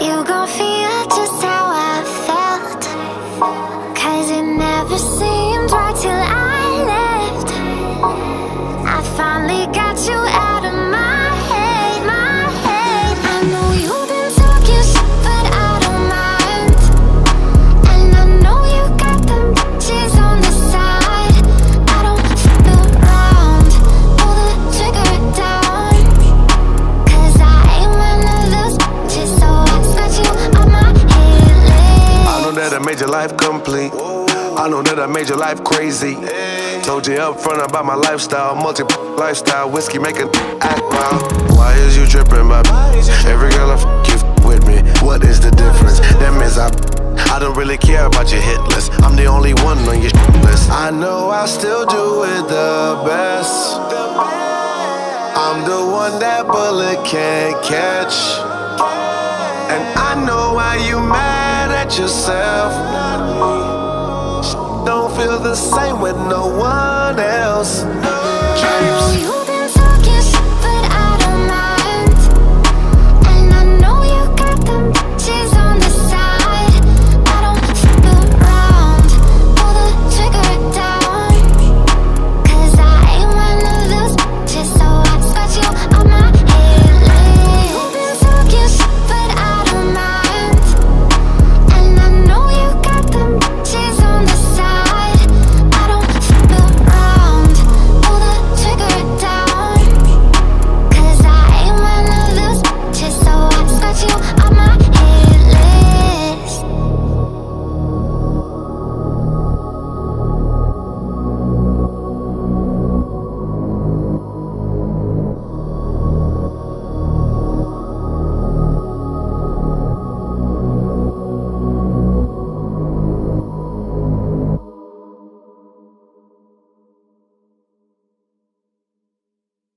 You gon' feel just how I felt, 'cause it never seemed right till I left. I finally got you out of my head, my head. I know you've been talking shit, but I don't mind. And I know you got them bitches on the side. I don't f around, pull the trigger down, 'cause I ain't one of those bitches, so I got you on my head list. I know that I made your life complete. I know that I made your life crazy. Told you up front about my lifestyle, lifestyle, whiskey make a act wild. Why is you tripping, my every girl I you with me? What is the difference? That means I don't really care about your hit list. I'm the only one on your list. I know I still do it the best. I'm the one that bullet can't catch. And I know why you mad at yourself. Don't feel the same with no one else.